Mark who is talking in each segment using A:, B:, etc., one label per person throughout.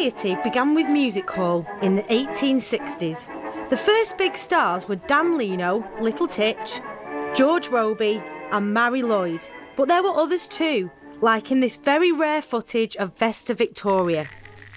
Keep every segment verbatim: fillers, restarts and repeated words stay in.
A: Variety began with music hall in the eighteen sixties. The first big stars were Dan Leno, Little Tich, George Robey and Mary Lloyd. But there were others too, like in this very rare footage of Vesta Victoria.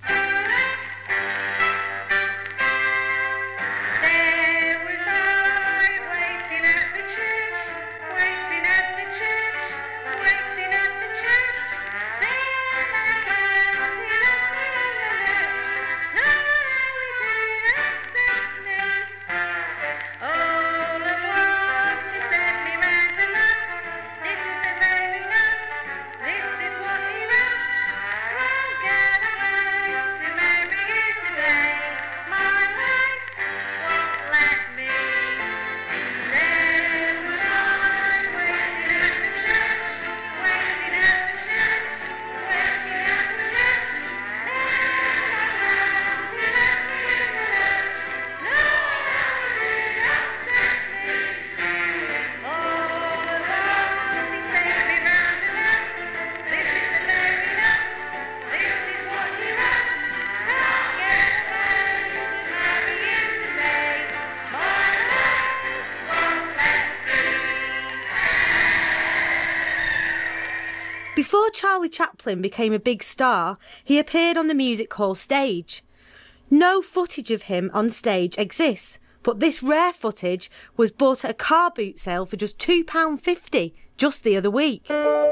A: Before Charlie Chaplin became a big star, he appeared on the music hall stage. No footage of him on stage exists, but this rare footage was bought at a car boot sale for just two pounds fifty just the other week.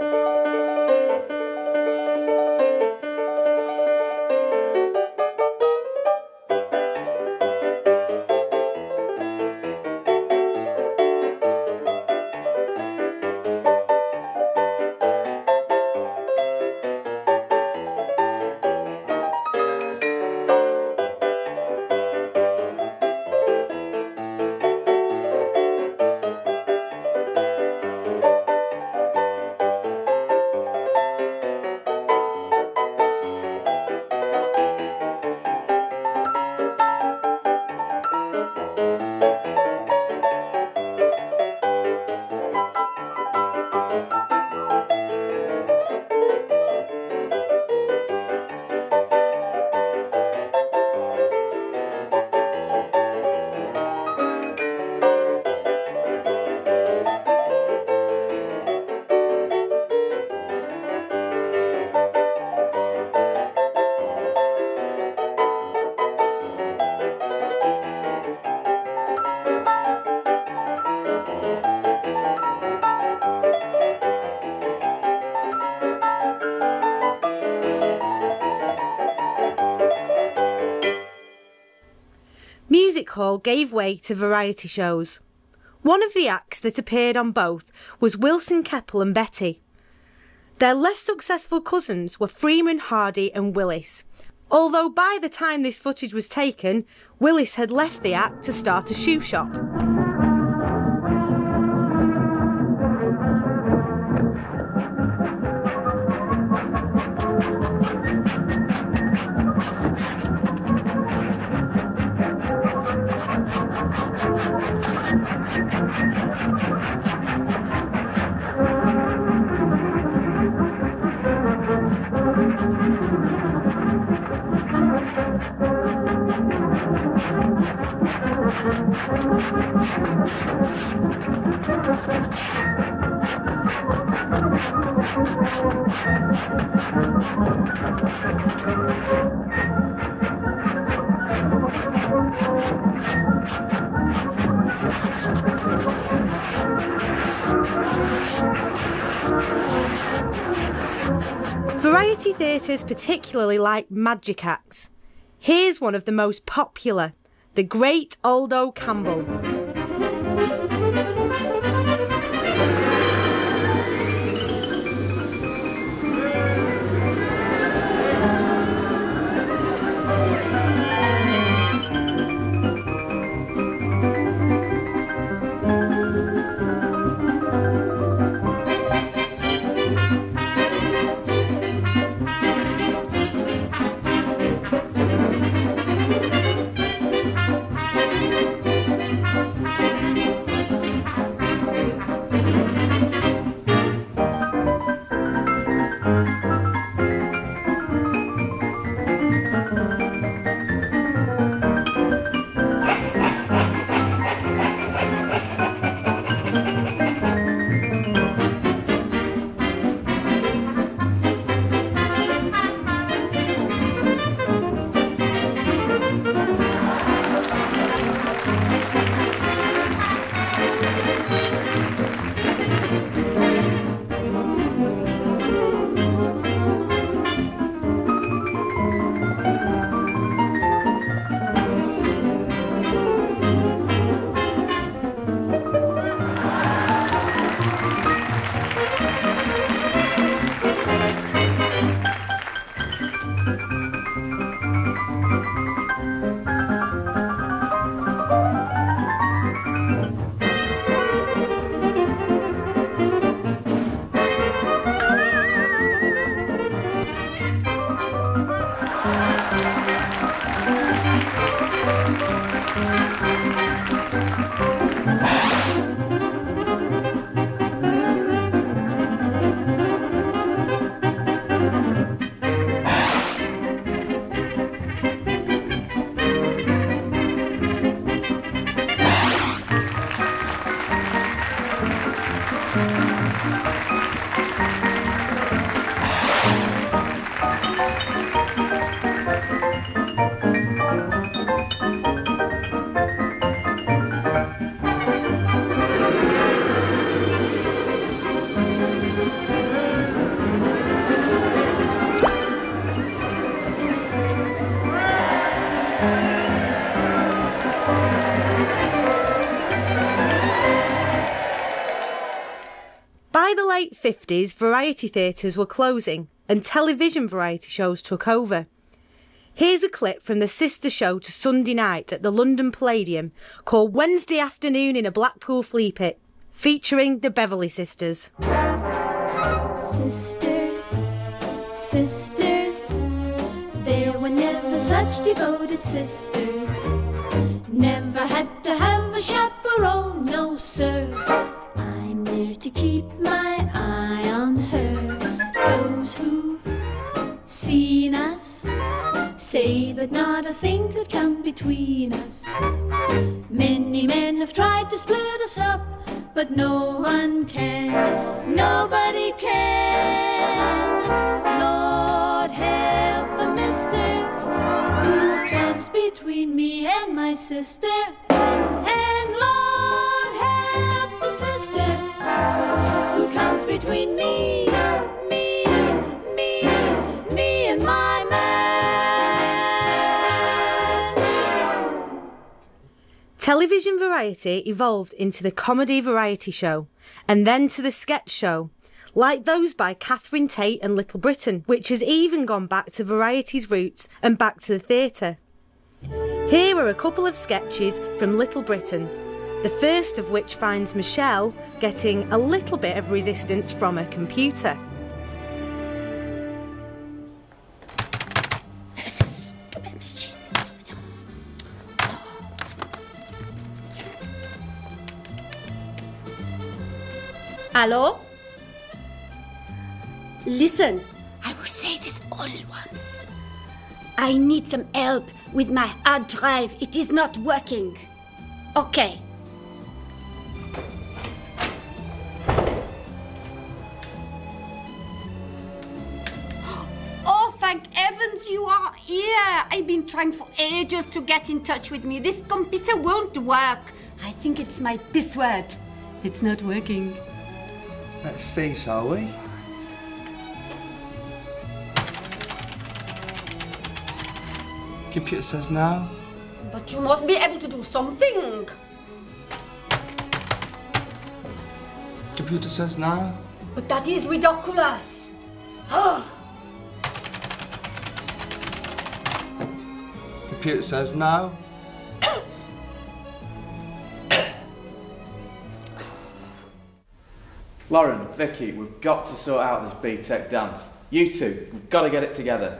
A: Music hall gave way to variety shows. One of the acts that appeared on both was Wilson Keppel and Betty. Their less successful cousins were Freeman, Hardy and Willis, although by the time this footage was taken, Willis had left the act to start a shoe shop. Variety theatres particularly like magic acts. Here's one of the most popular, The Great Aldo Campbell. By the late fifties, variety theatres were closing and television variety shows took over. Here's a clip from the sister show to Sunday Night at the London Palladium called Wednesday Afternoon in a Blackpool Flea Pit, featuring the Beverley Sisters.
B: Sisters, sisters, there were never such devoted sisters. Never had to have a chaperone, no sir. I'm there to keep my eye on her. Those who've seen us say that not a thing could come between us. Many men have tried to split us up, but no one can, nobody can. Lord help the mister who comes between me and my sister. And Lord help the sister who comes between me, me, me, me and my man.
A: Television variety evolved into the comedy variety show and then to the sketch show, like those by Catherine Tate and Little Britain, which has even gone back to variety's roots and back to the theatre. Here are a couple of sketches from Little Britain, the first of which finds Michelle getting a little bit of resistance from her computer.
C: Hello? Listen, I will say this only once. I need some help with my hard drive. It is not working. Okay. Oh, thank heavens you are here. I've been trying for ages to get in touch with me. This computer won't work. I think it's my password. It's not working.
D: Let's see, shall we? Computer says no.
C: But you must be able to do something.
D: Computer says no.
C: But that is ridiculous. Oh.
D: Computer says no.
E: Lauren, Vicky, we've got to sort out this B-Tech dance. You two, we've got to get it together.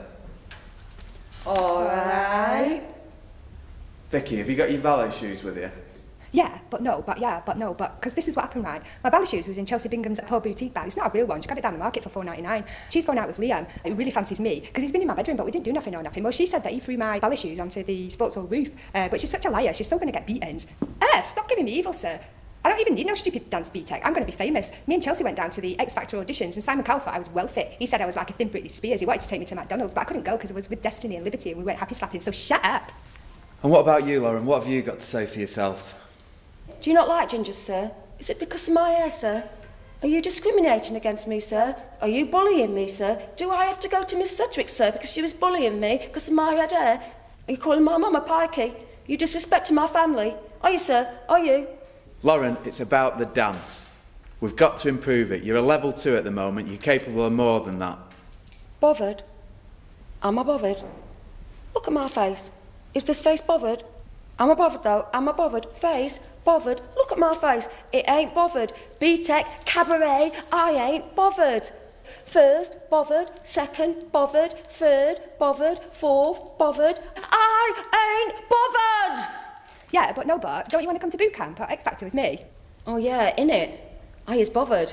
F: Alright.
E: Vicky, have you got your ballet shoes with you?
F: Yeah, but no, but yeah, but no, but because this is what happened, right? My ballet shoes was in Chelsea Bingham's at her boutique bag. It's not a real one. She got it down the market for four ninety-nine. She's going out with Liam, who really fancies me, because he's been in my bedroom, but we didn't do nothing or nothing. Well, she said that he threw my ballet shoes onto the sports hall roof, uh, but she's such a liar. She's still going to get beatings. Eh, stop giving me evil, sir. I don't even need no stupid dance B-Tech. I'm going to be famous. Me and Chelsea went down to the X Factor auditions, and Simon Cowell thought I was well fit. He said I was like a thin Britney Spears. He wanted to take me to McDonald's, but I couldn't go because I was with Destiny and Liberty, and we weren't happy slapping. So shut up.
E: And what about you, Lauren? What have you got to say for yourself?
G: Do you not like ginger, sir? Is it because of my hair, sir? Are you discriminating against me, sir? Are you bullying me, sir? Do I have to go to Miss Sedgwick, sir, because she was bullying me because of my red hair? Are you calling my mum a pikey? You disrespecting my family? Are you, sir? Are you?
E: Lauren, it's about the dance. We've got to improve it. You're a level two at the moment. You're capable of more than that.
G: Bothered? Am I bothered? Look at my face. Is this face bothered? Am I bothered, though? Am I bothered? Face? Bothered? Look at my face. It ain't bothered. B-Tech, cabaret, I ain't bothered. First, bothered. Second, bothered. Third, bothered. Fourth, bothered. I ain't bothered!
F: Yeah, but no, but don't you want to come to boot camp at X Factor with me?
G: Oh, yeah, innit? I is bothered.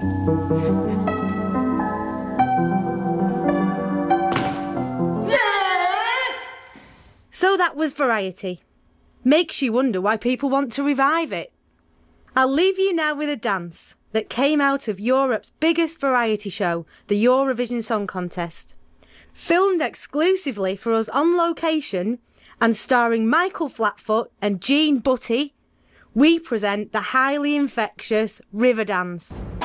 A: So that was variety. Makes you wonder why people want to revive it. I'll leave you now with a dance that came out of Europe's biggest variety show, the Eurovision Song Contest. Filmed exclusively for us on location and starring Michael Flatfoot and Jean Butty, we present the highly infectious River Dance.